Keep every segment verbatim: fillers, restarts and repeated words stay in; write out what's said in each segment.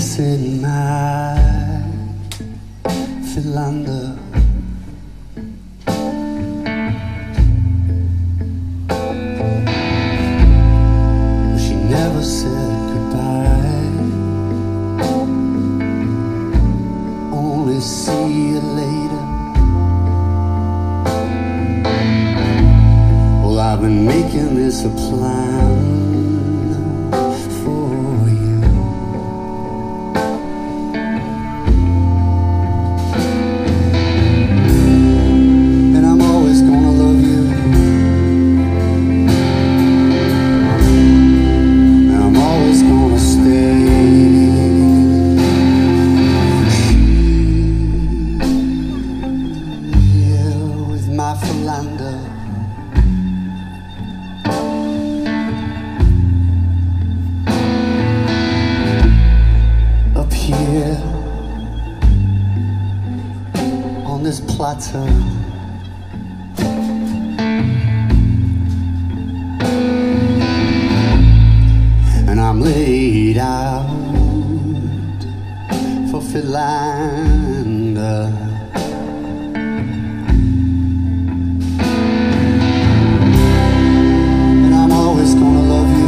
kiss in my Philander. She never said goodbye, only see you later. Well, I've been making this a plan for you, and I'm always gonna love you, and I'm always gonna stay here with my Philander. Here on this plateau, and I'm laid out for Philander. And I'm always gonna love you,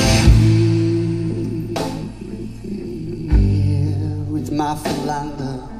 my Philander.